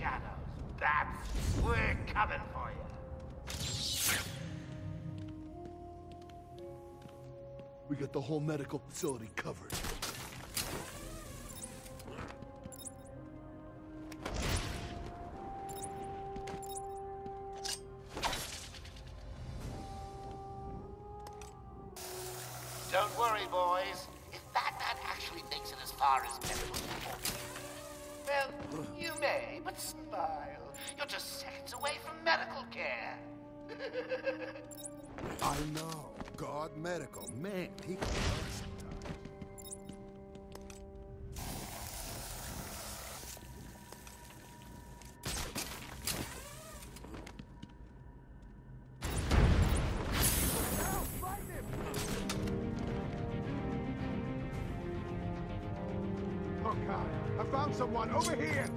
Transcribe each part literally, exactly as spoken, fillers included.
shadows. Bats, we're coming for you. We got the whole medical facility covered. Don't worry, boys. If Batman actually makes it as far as medical support, well, you may, but smile. You're just seconds away from medical care. I know. God medical. Man, he can hurt sometimes. Oh, God. I found someone over here.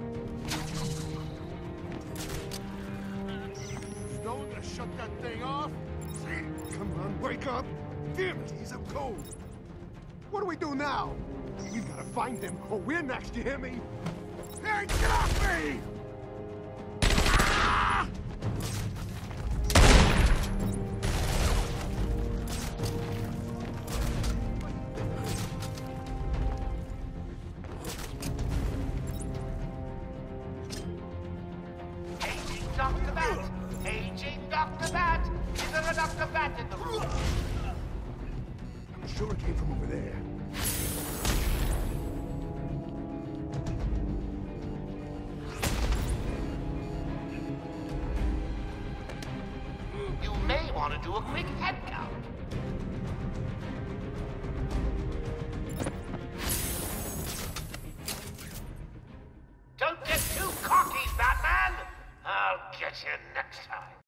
No one gonna shut that thing off? Come on, wake up! Damn it, he's up cold. What do we do now? We gotta find them, or we're next, you hear me? Hey, get off me! Ah! Paging Doctor Bat! Paging Doctor Bat! Is there a Doctor Bat in the room? I'm sure it came from over there. You may want to do a quick head count. Don't get too cocky, Batman! I'll get you next time.